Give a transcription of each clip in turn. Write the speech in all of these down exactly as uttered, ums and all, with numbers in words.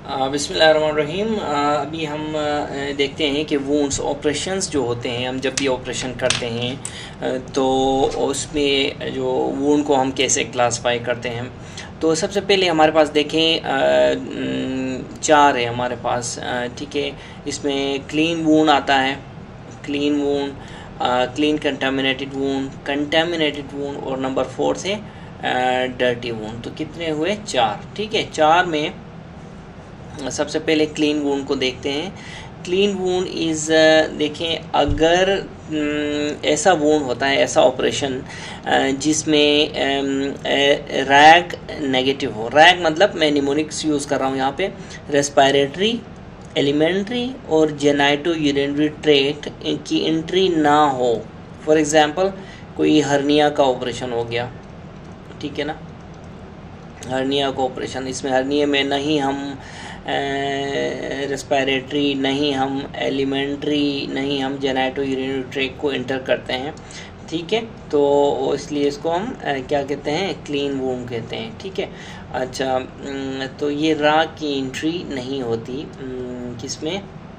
बिस्मिल्लाहिर्रहमानिर्रहीम। अभी हम आ, देखते हैं कि वुंड्स ऑपरेशंस जो होते हैं, हम जब भी ऑपरेशन करते हैं आ, तो उसमें जो वुंड को हम कैसे क्लासिफाई करते हैं। तो सबसे पहले हमारे पास देखें आ, चार है हमारे पास, ठीक है। इसमें क्लीन वुंड आता है, clean wound, clean contaminated wound, contaminated wound और नंबर फोर से डर्टी वुंड। तो कितने हुए? चार, ठीक है। चार में सबसे पहले क्लीन वुंड को देखते हैं। क्लीन वुंड इज़, देखें, अगर ऐसा वुंड होता है, ऐसा ऑपरेशन जिसमें रैग नेगेटिव हो। रैग मतलब मैं निमोनिक्स यूज़ कर रहा हूँ यहाँ पे। रेस्पिरेटरी, एलिमेंट्री और जेनाइटो यूरिनरी ट्रैक्ट की एंट्री ना हो। फॉर एग्जांपल कोई हर्निया का ऑपरेशन हो गया, ठीक है ना। हर्निया का ऑपरेशन, इसमें हर्निया में नहीं हम रेस्पिरेटरी, नहीं हम एलिमेंट्री, नहीं हम जेनाइटो यूरिनरी ट्रैक्ट को एंटर करते हैं, ठीक है। तो इसलिए इसको हम आ, क्या कहते हैं? क्लीन वुंड कहते हैं, ठीक है। अच्छा, तो ये रा की एंट्री नहीं होती किसमें?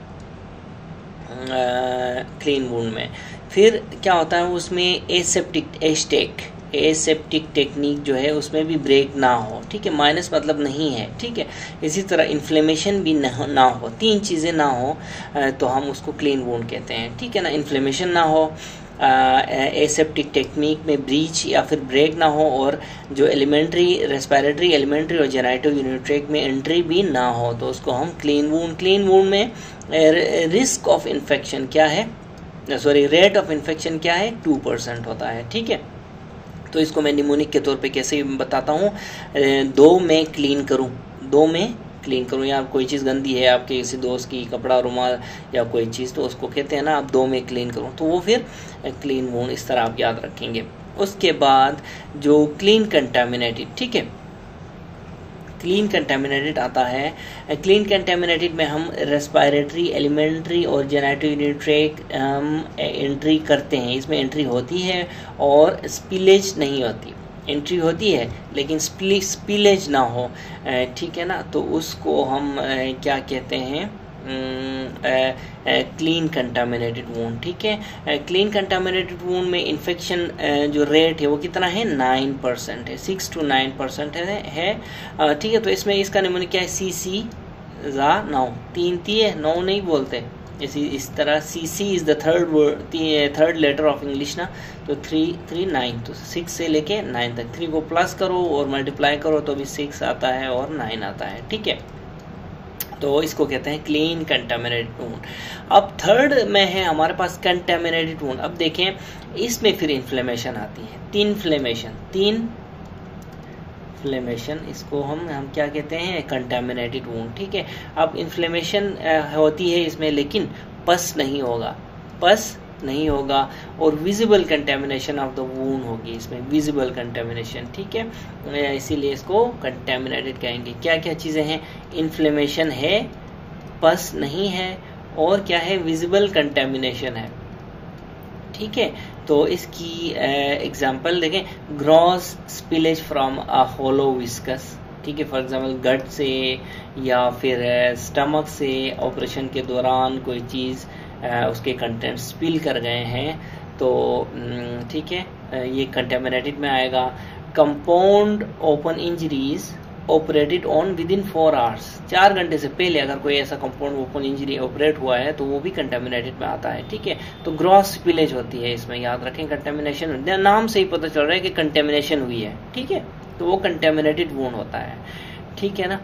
क्लीन वुंड में। फिर क्या होता है उसमें? एसेप्टिक एस्टेक एसेप्टिक टेक्निक जो है उसमें भी ब्रेक ना हो, ठीक है। माइनस मतलब नहीं है, ठीक है। इसी तरह इन्फ्लेमेशन भी न, ना हो, तीन चीज़ें ना हो तो हम उसको क्लीन वुंड कहते हैं, ठीक है ना। इन्फ्लेमेशन ना हो, एसेप्टिक टेक्निक में ब्रीच या फिर ब्रेक ना हो, और जो एलिमेंट्री, रेस्पिरेटरी, एलिमेंट्री और जेनाइटो यूरिनरी ट्रैक्ट में एंट्री भी ना हो, तो उसको हम क्लीन वुंड। क्लीन वुंड में रिस्क ऑफ इन्फेक्शन क्या है? सॉरी रेट ऑफ इन्फेक्शन क्या है? टू परसेंट होता है, ठीक है। तो इसको मैं निमोनिक के तौर पे कैसे बताता हूँ? दो में क्लीन करूँ, दो में क्लीन करूँ, या कोई चीज़ गंदी है आपके किसी दोस्त की, कपड़ा, रुमाल या कोई चीज़, तो उसको कहते हैं ना आप दो में क्लीन करूँ, तो वो फिर क्लीन वुंड, इस तरह आप याद रखेंगे। उसके बाद जो क्लीन कंटामिनेटेड, ठीक है, क्लीन कंटामिनेटेड आता है। क्लीन कंटामिनेटेड में हम रेस्पिरेटरी, एलिमेंट्री और जेनाइटो यूरिनरी ट्रैक्ट हम एंट्री करते हैं, इसमें एंट्री होती है और स्पिलेज नहीं होती। एंट्री होती है लेकिन स्पिलेज ना हो, ठीक है ना। तो उसको हम क्या कहते हैं? क्लीन कंटामिनेटेड वुंड, ठीक है। क्लीन कंटामिनेटेड वुंड में इन्फेक्शन जो रेट है वो कितना है? नाइन परसेंट है, सिक्स टू नाइन परसेंट है, है ठीक है। तो इसमें इसका निमोनिक क्या है? सी सी जा नौ, तीन ती है, नौ नहीं बोलते इसी इस तरह। C C is the third word, third letter of English ना, तो थ्री थ्री नाइन, तो सिक्स से लेके नाइन तक, थ्री को प्लस करो और मल्टीप्लाई करो तो भी सिक्स आता है और नाइन आता है, ठीक है। तो इसको कहते हैं क्लीन कंटामिनेटेड वुंड। अब थर्ड में है हमारे पास कंटामिनेटेड वुंड। अब देखें इसमें फिर इन्फ्लेमेशन आती है, तीन इन्फ्लेमेशन, तीन इन्फ्लेमेशन, इसको हम हम क्या कहते हैं? कंटामिनेटेड वुंड, ठीक है। अब इन्फ्लेमेशन होती है इसमें, लेकिन पस नहीं होगा, पस नहीं होगा, और visible contamination of the wound होगी इसमें, विजिबल कंटेमिनेशन, ठीक है। इसीलिए इसको कंटेमिनेटेड कहेंगे। क्या क्या चीज़ें हैं? इन्फ्लेमेशन है, पस नहीं है, और क्या है? विजिबल कंटेमिनेशन है, ठीक है। तो इसकी एग्जांपल देखें, gross spillage from a hollow viscus, ठीक है। फॉर एग्जांपल गट से या फिर स्टमक से ऑपरेशन के दौरान कोई चीज़ उसके कंटेंट स्पिल कर गए हैं, तो ठीक है, ये कंटेमिनेटेड में आएगा। Compound open injuries operated on within four hours, चार घंटे से पहले अगर कोई ऐसा कंपाउंड ओपन इंजरी ऑपरेट हुआ है तो वो भी कंटेमिनेटेड में आता है, ठीक है। तो ग्रॉस स्पिलेज होती है इसमें, याद रखें। कंटेमिनेशन नाम से ही पता चल रहा है कि कंटेमिनेशन हुई है, ठीक है, तो वो कंटेमिनेटेड वुंड होता है, ठीक है ना।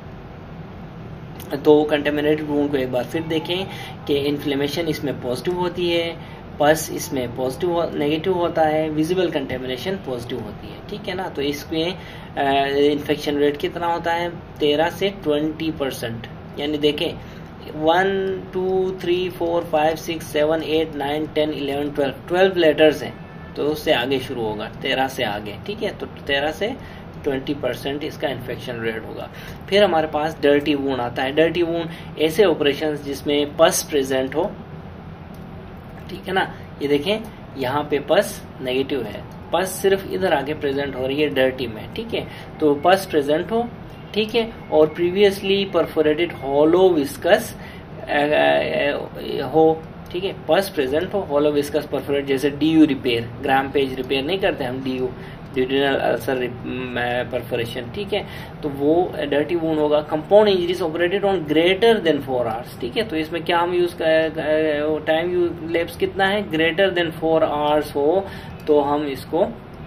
तो कंटेमिनेटेड वुंड को एक बार फिर देखें कि इन्फ्लेमेशन इसमें पॉजिटिव होती है, पस इसमें पॉजिटिव नेगेटिव होता है, विजिबल कंटेमिनेशन पॉजिटिव होती है, ठीक है ना। तो इसमें इन्फेक्शन रेट कितना होता है? तेरह से ट्वेंटी परसेंट, यानी देखें one two three four five six seven eight nine ten eleven twelve, twelve letters हैं, तो उससे आगे शुरू होगा, तेरह से आगे, ठीक है। तो तेरह से ट्वेंटी परसेंट इसका इन्फेक्शन रेट होगा। फिर हमारे पास डर्टी वुंड आता है। डर्टी वुंड ऐसे ऑपरेशंस जिसमें पस प्रेजेंट हो, ठीक है ना। ये देखें यहाँ पे पस नेगेटिव है, पस सिर्फ इधर आके प्रेजेंट हो रही है डर्टी में, ठीक है। तो पस प्रेजेंट हो ठीक है, और प्रीवियसली परफोरेटेड हॉलो विस्कस हो, ठीक है, पस प्रेजेंट हो, हॉलो विस्कस परफोरेट, जैसे DU repair, Graham patch repair नहीं करते हम, डीयू ड्यूडेनल अल्सर परफोरेशन, ठीक है, तो वो डर्टी वूंड होगा। Compound injuries operated on greater than four hours, ठीक है, तो इसमें क्या हम यूज टाइम यू लैप्स कितना है, ग्रेटर देन फोर आवर्स हो तो हम इसको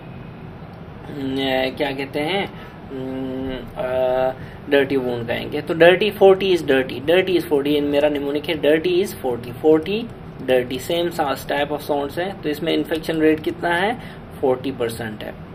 क्या कहते हैं, डर्टी वूंड कहेंगे। तो dirty forty is dirty, dirty is forty, मेरा निमोनिक है, dirty is forty, forty dirty, same type of sounds है, तो इसमें इन्फेक्शन रेट कितना है, फोर्टी परसेंट है।